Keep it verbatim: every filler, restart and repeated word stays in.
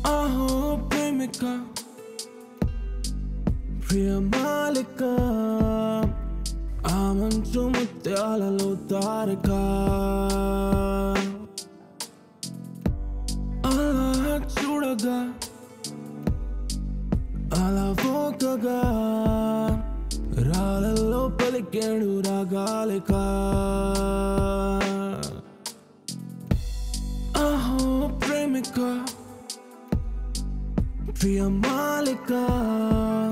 ఆహో ప్రేమిక ప్రియమాలిక ఆ మంచు ముత్యాలలో తారక అలా చూడగా అలా పోకగా రాళ్ళల్లో పలికేడు రాగాలిక ఆహో ప్రేమిక ప్రియమాలిక